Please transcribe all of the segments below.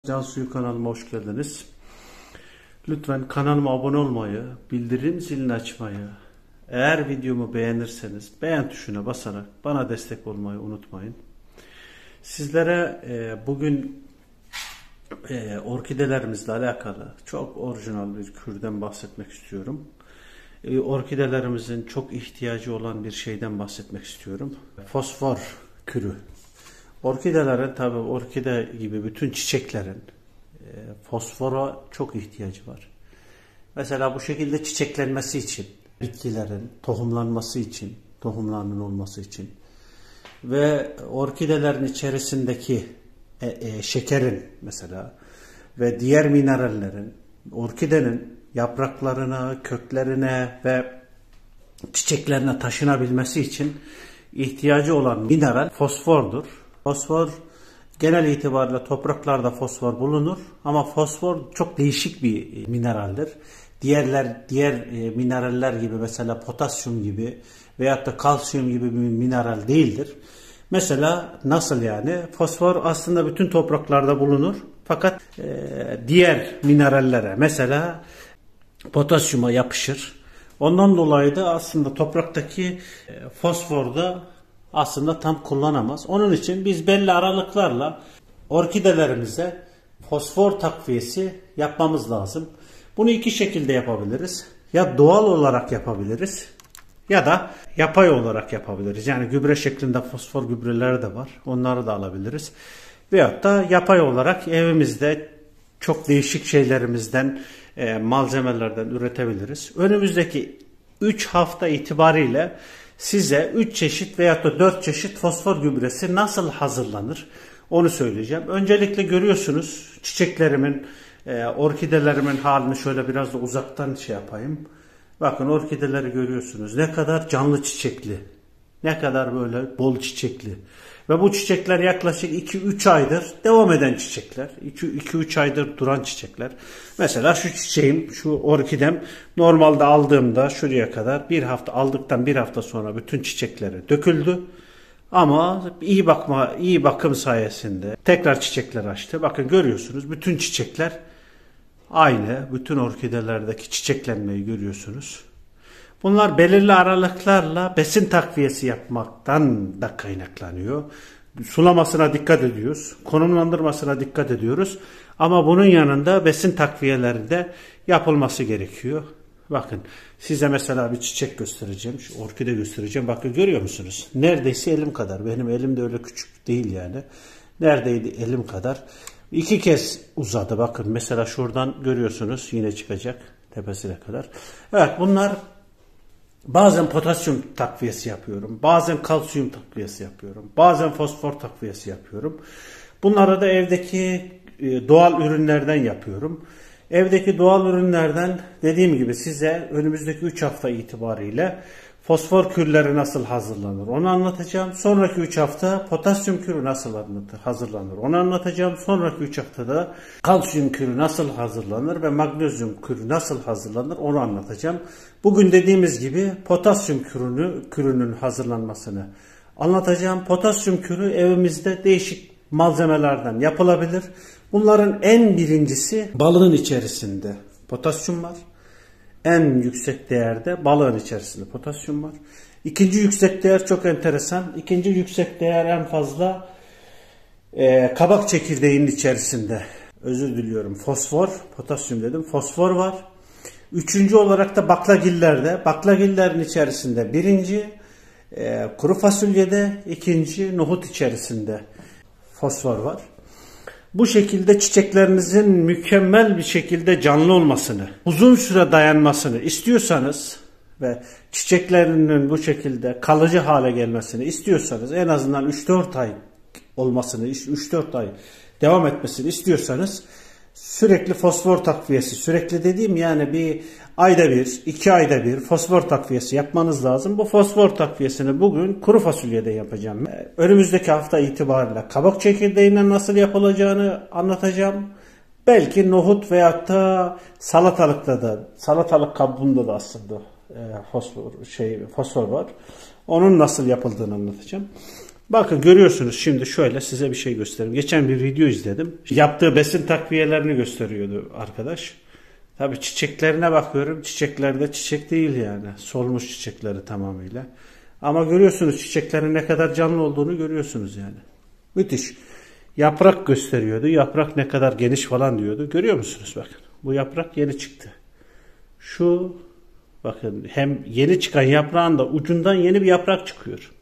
Can Suyu kanalıma hoş geldiniz. Lütfen kanalıma abone olmayı, bildirim zilini açmayı, eğer videomu beğenirseniz beğen tuşuna basarak bana destek olmayı unutmayın. Sizlere bugün orkidelerimizle alakalı çok orijinal bir kürden bahsetmek istiyorum. Orkidelerimizin çok ihtiyacı olan bir şeyden bahsetmek istiyorum. Fosfor kürü. Orkidelerin, tabi orkide gibi bütün çiçeklerin fosfora çok ihtiyacı var. Mesela bu şekilde çiçeklenmesi için, bitkilerin tohumlanması için, tohumlarının olması için ve orkidelerin içerisindeki şekerin mesela ve diğer minerallerin orkidenin yapraklarına, köklerine ve çiçeklerine taşınabilmesi için ihtiyacı olan mineral fosfordur. Fosfor genel itibariyle topraklarda fosfor bulunur ama fosfor çok değişik bir mineraldir. Diğer mineraller gibi mesela potasyum gibi veyahut da kalsiyum gibi bir mineral değildir. Mesela nasıl yani? Fosfor aslında bütün topraklarda bulunur. Fakat diğer minerallere mesela potasyuma yapışır. Ondan dolayı da aslında topraktaki fosfor da aslında tam kullanamaz. Onun için biz belli aralıklarla orkidelerimize fosfor takviyesi yapmamız lazım. Bunu iki şekilde yapabiliriz. Ya doğal olarak yapabiliriz ya da yapay olarak yapabiliriz. Yani gübre şeklinde fosfor gübreleri de var. Onları da alabiliriz. Veyahut da yapay olarak evimizde çok değişik şeylerimizden, malzemelerden üretebiliriz. Önümüzdeki 3 hafta itibariyle size 3 çeşit veyahut da 4 çeşit fosfor gübresi nasıl hazırlanır onu söyleyeceğim. Öncelikle görüyorsunuz çiçeklerimin, orkidelerimin halini şöyle biraz da uzaktan yapayım. Bakın orkideleri görüyorsunuz. Ne kadar canlı çiçekli. Ne kadar böyle bol çiçekli. Ve bu çiçekler yaklaşık 2-3 aydır devam eden çiçekler. 2-3 aydır duran çiçekler. Mesela şu çiçeğim, şu orkidem normalde aldığımda şuraya kadar bir hafta aldıktan bir hafta sonra bütün çiçekleri döküldü. Ama iyi bakım sayesinde tekrar çiçekler açtı. Bakın görüyorsunuz bütün çiçekler aynı. Bütün orkidelerdeki çiçeklenmeyi görüyorsunuz. Bunlar belirli aralıklarla besin takviyesi yapmaktan da kaynaklanıyor. Sulamasına dikkat ediyoruz. Konumlandırmasına dikkat ediyoruz. Ama bunun yanında besin takviyeleri de yapılması gerekiyor. Bakın size mesela bir çiçek göstereceğim. Şu orkide göstereceğim. Bakın görüyor musunuz? Neredeyse elim kadar. Benim elim de öyle küçük değil yani. Neredeydi elim kadar. 2 kez uzadı. Bakın mesela şuradan görüyorsunuz. Yine çıkacak tepesine kadar. Evet bunlar bazen potasyum takviyesi yapıyorum. Bazen kalsiyum takviyesi yapıyorum. Bazen fosfor takviyesi yapıyorum. Bunları da evdeki doğal ürünlerden yapıyorum. Evdeki doğal ürünlerden dediğim gibi size önümüzdeki 3 hafta itibariyle fosfor kürleri nasıl hazırlanır onu anlatacağım. Sonraki 3 hafta potasyum kürü nasıl hazırlanır onu anlatacağım. Sonraki 3 haftada kalsiyum kürü nasıl hazırlanır ve magnezyum kürü nasıl hazırlanır onu anlatacağım. Bugün dediğimiz gibi potasyum kürünün hazırlanmasını anlatacağım. Potasyum kürü evimizde değişik malzemelerden yapılabilir. Bunların en birincisi balığın içerisinde potasyum var. En yüksek değerde balığın içerisinde potasyum var. İkinci yüksek değer çok enteresan. İkinci yüksek değer en fazla kabak çekirdeğinin içerisinde. Özür diliyorum. Fosfor, potasyum dedim. Fosfor var. Üçüncü olarak da baklagillerde. Baklagillerin içerisinde birinci kuru fasulyede, ikinci nohut içerisinde fosfor var. Bu şekilde çiçeklerinizin mükemmel bir şekilde canlı olmasını, uzun süre dayanmasını istiyorsanız ve çiçeklerinin bu şekilde kalıcı hale gelmesini istiyorsanız en azından 3-4 ay olmasını, 3-4 ay devam etmesini istiyorsanız sürekli fosfor takviyesi, sürekli dediğim yani bir ayda bir, 2 ayda bir fosfor takviyesi yapmanız lazım. Bu fosfor takviyesini bugün kuru fasulyede yapacağım. Önümüzdeki hafta itibariyle kabak çekirdeğinden nasıl yapılacağını anlatacağım. Belki nohut veyahut da salatalıkta da, salatalık kabuğunda da aslında fosfor var. Onun nasıl yapıldığını anlatacağım. Bakın görüyorsunuz, şimdi şöyle size bir şey göstereyim. Geçen bir video izledim. Yaptığı besin takviyelerini gösteriyordu arkadaş. Tabii çiçeklerine bakıyorum. Çiçeklerde çiçek değil yani. Solmuş çiçekleri tamamıyla. Ama görüyorsunuz çiçeklerin ne kadar canlı olduğunu görüyorsunuz yani. Müthiş. Yaprak gösteriyordu. Yaprak ne kadar geniş falan diyordu. Görüyor musunuz bakın. Bu yaprak yeni çıktı. Şu bakın, hem yeni çıkan yaprağın da ucundan yeni bir yaprak çıkıyor.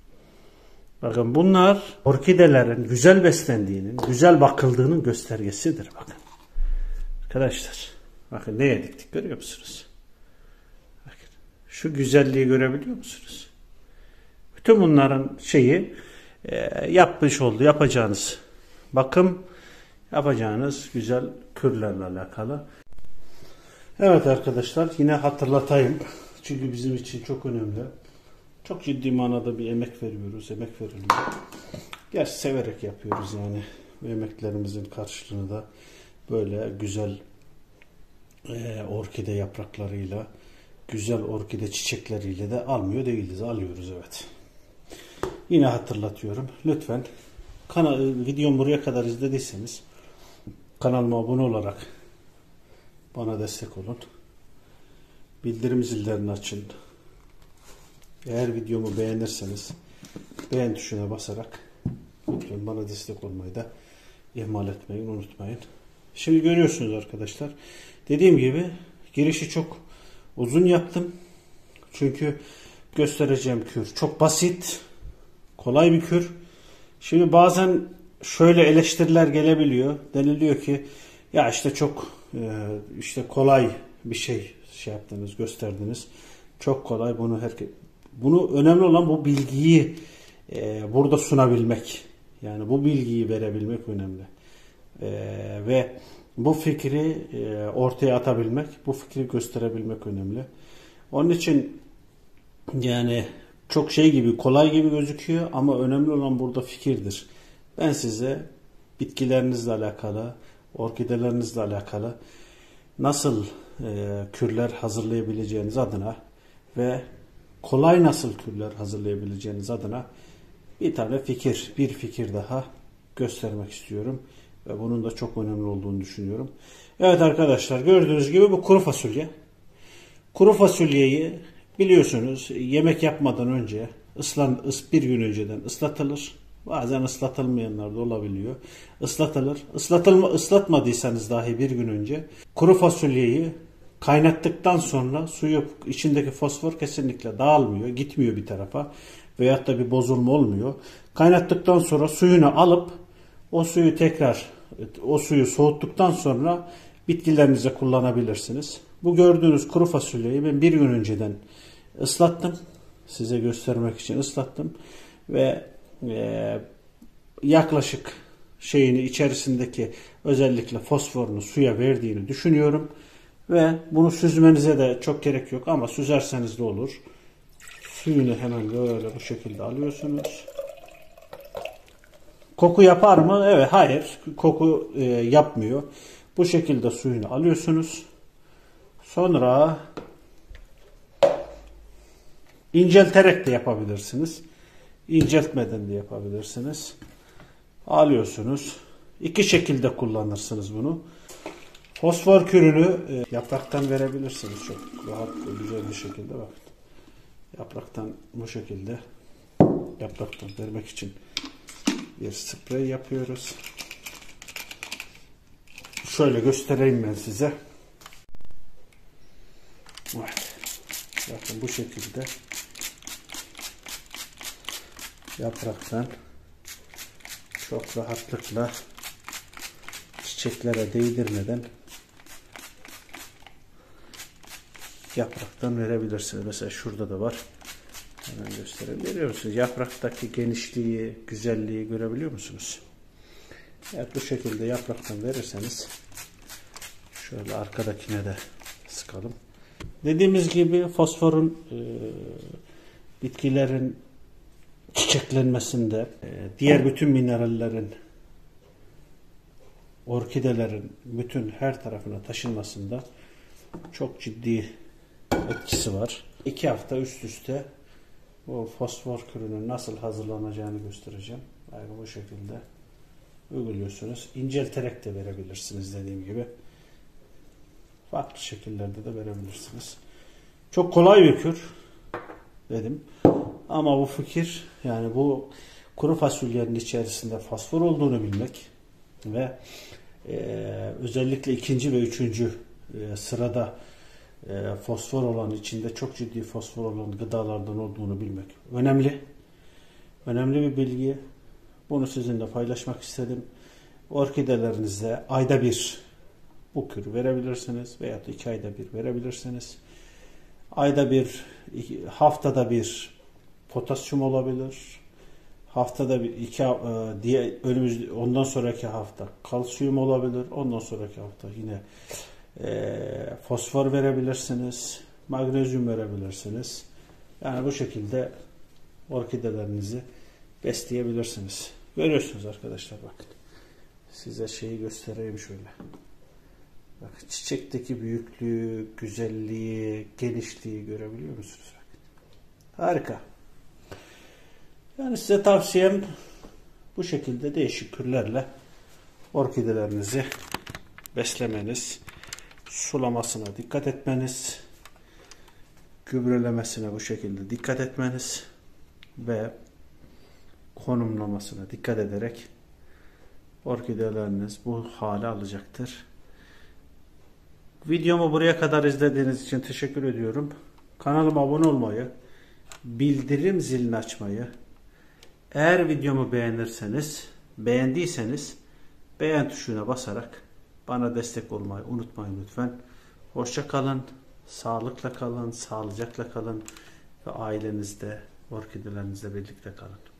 Bakın bunlar orkidelerin güzel beslendiğinin, güzel bakıldığının göstergesidir bakın. Arkadaşlar bakın neye diktik görüyor musunuz? Bakın şu güzelliği görebiliyor musunuz? Bütün bunların şeyi yapacağınız bakım, yapacağınız güzel kürlerle alakalı. Evet arkadaşlar, yine hatırlatayım. Çünkü bizim için çok önemli. Çok ciddi manada bir emek veriyoruz. Emek veriliyor. Gerçi severek yapıyoruz yani. Bu emeklerimizin karşılığını da böyle güzel orkide yapraklarıyla, güzel orkide çiçekleriyle de almıyor değiliz. Alıyoruz evet. Yine hatırlatıyorum. Lütfen videomu buraya kadar izlediyseniz kanalıma abone olarak bana destek olun. Bildirim zillerini açın. Eğer videomu beğenirseniz beğen tuşuna basarak lütfen bana destek olmayı da ihmal etmeyin, unutmayın. Şimdi görüyorsunuz arkadaşlar. Dediğim gibi girişi çok uzun yaptım. Çünkü göstereceğim kür çok basit, kolay bir kür. Şimdi bazen şöyle eleştiriler gelebiliyor. Deniliyor ki ya işte çok işte kolay bir şey yaptınız, gösterdiniz. Çok kolay, bunu önemli olan bu bilgiyi burada sunabilmek. Yani bu bilgiyi verebilmek önemli. Ve bu fikri ortaya atabilmek, bu fikri gösterebilmek önemli. Onun için yani çok şey gibi, kolay gibi gözüküyor ama önemli olan burada fikirdir. Ben size bitkilerinizle alakalı, orkidelerinizle alakalı nasıl kürler hazırlayabileceğiniz adına ve kolay nasıl kürler hazırlayabileceğiniz adına bir fikir daha göstermek istiyorum. Ve bunun da çok önemli olduğunu düşünüyorum. Evet arkadaşlar, gördüğünüz gibi bu kuru fasulye. Kuru fasulyeyi biliyorsunuz yemek yapmadan önce bir gün önceden ıslatılır. Bazen ıslatılmayanlar da olabiliyor. Islatılır. Islatmadıysanız dahi bir gün önce kuru fasulyeyi kaynattıktan sonra suyu, içindeki fosfor kesinlikle dağılmıyor, gitmiyor bir tarafa veyahut da bir bozulma olmuyor. Kaynattıktan sonra suyunu alıp o suyu soğuttuktan sonra bitkilerinize kullanabilirsiniz. Bu gördüğünüz kuru fasulyeyi ben bir gün önceden ıslattım. Size göstermek için ıslattım ve yaklaşık içerisindeki özellikle fosforunu suya verdiğini düşünüyorum. Ve bunu süzmenize de çok gerek yok ama süzerseniz de olur. Suyunu hemen böyle bu şekilde alıyorsunuz. Koku yapar mı? Evet, hayır. Koku yapmıyor. Bu şekilde suyunu alıyorsunuz. Sonra incelterek de yapabilirsiniz. İnceltmeden de yapabilirsiniz. Alıyorsunuz. İki şekilde kullanırsınız bunu. Fosfor kürünü yapraktan verebilirsiniz. Çok rahat ve güzel bir şekilde bakın. Yapraktan bu şekilde yapraktan vermek için bir sprey yapıyoruz. Şöyle göstereyim ben size. Evet. Bakın bu şekilde yapraktan çok rahatlıkla çiçeklere değdirmeden yapraktan verebilirsiniz. Mesela şurada da var. Hemen göstereyim. Görüyor musunuz? Yapraktaki genişliği, güzelliği görebiliyor musunuz? Evet, bu şekilde yapraktan verirseniz şöyle arkadakine de sıkalım. Dediğimiz gibi fosforun bitkilerin çiçeklenmesinde, diğer bütün minerallerin, orkidelerin bütün her tarafına bu fosfor kürünün nasıl hazırlanacağını göstereceğim. Yani bu şekilde uyguluyorsunuz. İncelterek de verebilirsiniz dediğim gibi. Farklı şekillerde de verebilirsiniz. Çok kolay bir kür dedim. Ama bu fikir, yani bu kuru fasulyenin içerisinde fosfor olduğunu bilmek ve özellikle ikinci ve üçüncü sırada fosfor olan, içinde çok ciddi fosfor olan gıdalardan olduğunu bilmek önemli. Önemli bir bilgi. Bunu sizinle paylaşmak istedim. Orkidelerinizde ayda bir bu kürü verebilirsiniz veya da 2 ayda bir verebilirsiniz. Ayda bir, haftada bir potasyum olabilir. Haftada bir, ondan sonraki hafta kalsiyum olabilir. Ondan sonraki hafta yine fosfor verebilirsiniz. Magnezyum verebilirsiniz. Yani bu şekilde orkidelerinizi besleyebilirsiniz. Görüyorsunuz arkadaşlar, bakın. Size şeyi göstereyim şöyle. Bakın, çiçekteki büyüklüğü, güzelliği, genişliği görebiliyor musunuz? Harika. Yani size tavsiyem bu şekilde değişik kürlerle orkidelerinizi beslemeniz, sulamasına dikkat etmeniz, gübrelemesine bu şekilde dikkat etmeniz ve konumlamasına dikkat ederek orkideleriniz bu hale alacaktır. Videomu buraya kadar izlediğiniz için teşekkür ediyorum. Kanalıma abone olmayı, bildirim zilini açmayı, eğer videomu beğendiyseniz beğen tuşuna basarak bana destek olmayı unutmayın lütfen. Hoşça kalın, sağlıkla kalın, sağlıcakla kalın ve ailenizde, orkidelerinizle birlikte kalın.